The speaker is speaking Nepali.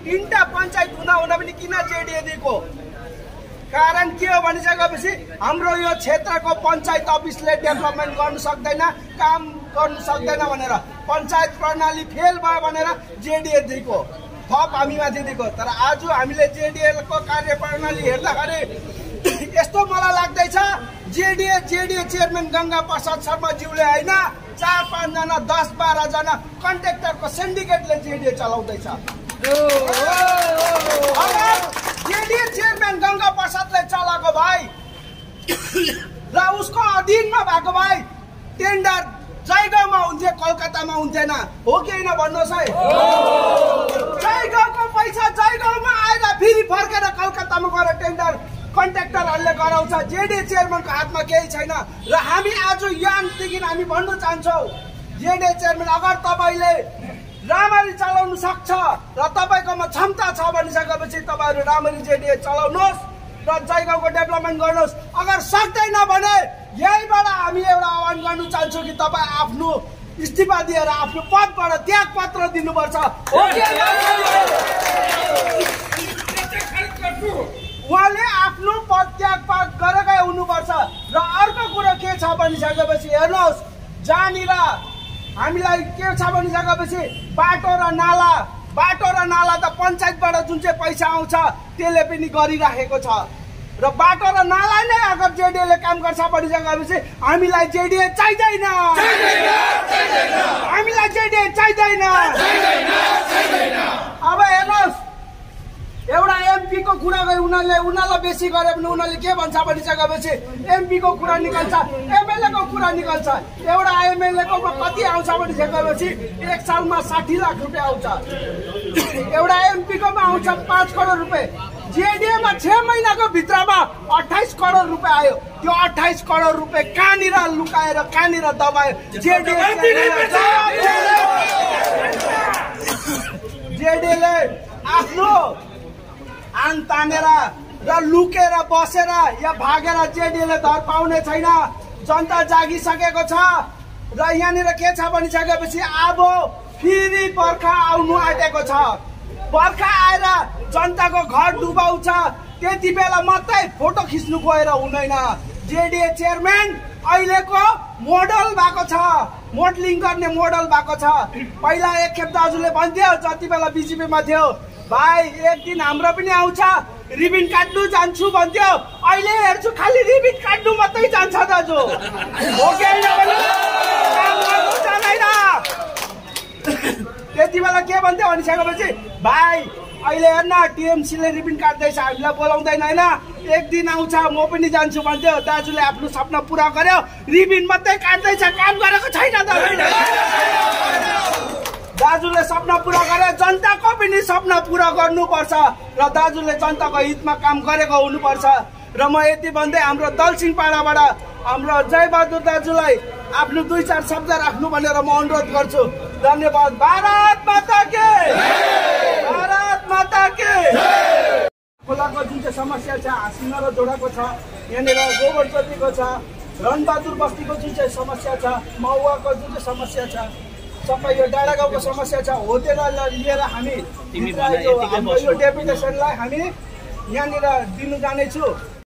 तीनटा पञ्चायत हुँदा पनि किन जेडिए दिएको कारण के हो भनिसकेपछि हाम्रो यो क्षेत्रको पञ्चायत अफिसले डेभलपमेन्ट गर्न सक्दैन, काम गर्न सक्दैन भनेर पञ्चायत प्रणाली फेल भयो भनेर जेडिए दिएको, थप हामीमाथि दिएको। तर आज हामीले जेडिए को कार्यप्रणाली हेर्दाखेरि यस्तो मलाई लाग्दैछ जेडिए चेयरम्यान गंगा प्रसाद शर्मा ज्यूले हैन 4-5 जना 10-12 जना कन्ट्र्याक्टरको सिन्डिकेटले जेडिए चलाउँदैछ। जेडिए चेयरम्यान गंगा प्रसादले चलाएको भाइ र उसको अधीनमा भएको भाइ टेन्डर जयगाउँमा हुन्थ्यो, कलकत्तामा हुन्थेन, हो कि होइन भन्नुहोस् है। जयगाउँको पैसा जयगाउँमा आएर फेरि फर्केर कलकत्तामा गएर टेन्डर कन्ट्र्याक्टरहरूले गराउँछ। जेडिए चेयरम्यानको हातमा केही छैन र हामी आज यहाँदेखि हामी भन्न चाहन्छौँ जेडिए चेयरम्यान अगर तपाईले राम्ररी चलाउन सक्छ र तपाईकोमा क्षमता छ भनिसकेपछि तपाईहरु राम्ररी जेडिए चलाउनुहोस् र जयगाउँको डेभलपमेन्ट गर्नुहोस्। अगर सक्दैन भने यहीबाट हामी एउटा आह्वान गर्न चाहन्छौँ कि तपाई आफ्नो इस्तिफा दिएर आफ्नो पदबाट त्यागपत्र दिनुपर्छ। उहाँले आफ्नो पद त्याग गरेकै हुनुपर्छ। र अर्को कुरो के छ भनिसकेपछि हेर्नुहोस् जहाँनिर हामीलाई के छ भनिसकेपछि बाटो र नाला त पञ्चायतबाट जुन चाहिँ पैसा आउँछ त्यसले पनि गरिराखेको छ र बाटो र नाला नै अगर जेडिएले काम गर्छ भनिसकेपछि हामीलाई जेडिए चाहिँदैन, हामीलाई जेडिए चाहिँदैन। अब हेर्नुहोस् एउटा एमपी को कुरा गरे उनीहरूलाई बेसी गरे भने उनीहरूले के भन्छ भनिसकेपछि एमपी को कुरा निकल्छ, एमएलए को कुरा निकल्छ। एउटा एमएलए को कति आउँछ भनिसकेपछि एक सालमा 60 लाख रुपियाँ आउँछ, एउटा एमपी कोमा आउँछ 5 करोड रुपियाँ। जेडिए मा 6 महिनाको भित्रमा 28 करोड रुपियाँ आयो। त्यो 28 करोड रुपियाँ कहाँनिर लुकाएर कहाँनिर दबायो? जेडिएले आफ्नो आङ तानेर र लुकेर बसेर या भागेर जेडिएले धर पाउने छैन। जनता जागिसकेको छ र यहाँनिर के छ भनिसकेपछि अब फेरि बर्खा आउनु आँटेको छ। बर्खा आएर जनताको घर डुबाउँछ, त्यति बेला मात्रै फोटो खिच्नु गएर हुँदैन। जेडिए चेयरम्यान अहिलेको मोडल भएको छ, मोडलिङ गर्ने मोडल भएको छ। पहिला एकखेप दाजुले भन्थ्यो जति बेला बिजेपीमा थियो, भाइ एक दिन हाम्रो पनि आउँछ रिबिन काट्नु जान्छु भन्थ्यो। अहिले हेर्छु खालि रिबिन काट्नु मात्रै जान्छ दाजु, हो कि होइन भने काम गर्नु जान्दैन। त्यति बेला के भन्थ्यो भनिसकेपछि भाइ अहिले हेर्न टिएमसीले रिबिन काट्दैछ, हामीलाई बोलाउँदैन होइन, एक दिन आउँछ म पनि जान्छु भन्थ्यो। दाजुले आफ्नो सपना पुरा गर्यो, रिबिन मात्रै काट्दैछ, काम गरेको छैन। दाजुले सपना पुरा गरे, जनताको पनि सपना पुरा गर्नुपर्छ र दाजुले जनताको हितमा काम गरेको हुनुपर्छ। र म यति भन्दै हाम्रो दलसिंहपाडाबाट हाम्रो जयबहादुर दाजुलाई आफ्नो 2-4 शब्द राख्नु भनेर म अनुरोध गर्छु। धन्यवाद। भारत माता के, भारत माता के। खोलाको जुन चाहिँ समस्या छ, हाँसिना र जोडाको छ, यहाँनिर गोबर जतिको छ, रणबहादुर बस्तीको जुन चाहिँ समस्या छ, महुवाको जुन चाहिँ समस्या छ, सबै यो डाँडागाउँको समस्या छ, हो त्यसलाई लिएर हामी यो डेपुटेसनलाई हामी यहाँनिर दिनु जानेछु।